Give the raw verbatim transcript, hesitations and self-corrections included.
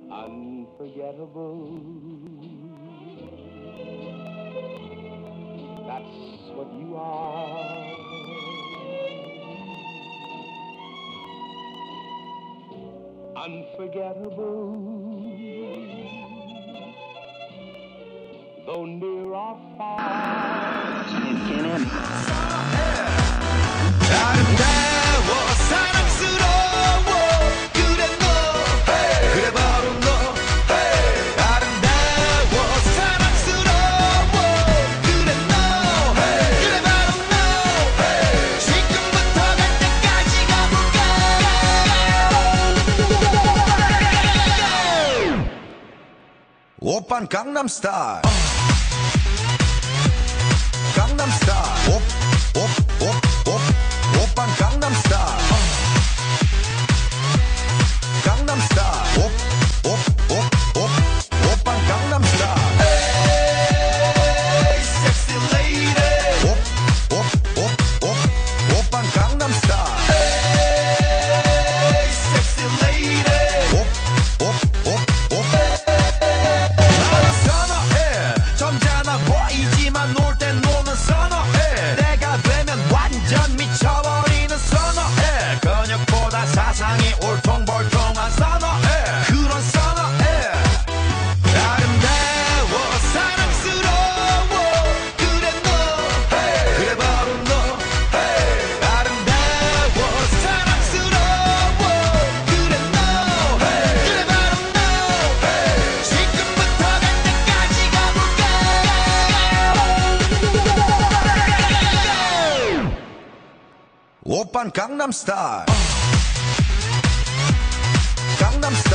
Unforgettable. That's what you are. Unforgettable. Though near or far. 아름다워 사랑스러워 그래 너 그래 바로 너 아름다워 사랑스러워 그래 너 그래 바로 너 지금부터 갈 때까지 가볼까 오빤 강남 스타일 강남 스타일 옵옵옵옵 오빤 강남 스타일 강남 스타일 옵옵옵옵 오빤 강남 스타일 에이 섹시 레이디 옵옵옵옵 오빤 강남 스타일 에이 섹시 레이디 옵옵옵옵 나는 선어해 점잖아 보이지만 놀 땐 노는 선어해 내가 되면 완전 미쳐버리는 선어해 근육보다 사상이 울퉁불퉁한 선어해 그런 선어해 아름다워 사랑스러워 그래 너 그래 바로 너 아름다워 사랑스러워 그래 너 그래 바로 너 지금부터 갈 때까지 가볼까 오빤 강남 스타일 강남 스타일